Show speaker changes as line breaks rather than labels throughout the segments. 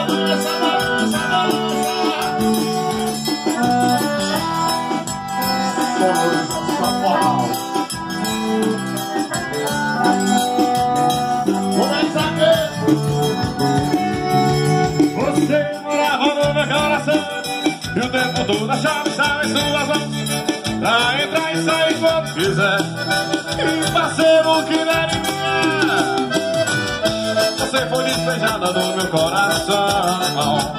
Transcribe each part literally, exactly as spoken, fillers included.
balança, balança, você morava no meu coração e o tempo todo a chave estava em suas mãos pra entrar e sair quando quiser. E parceiro que não era minha, você foi despejada do meu coração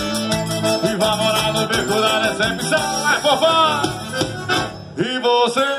e vai morar no beco da decepção. Vai, fofão! E você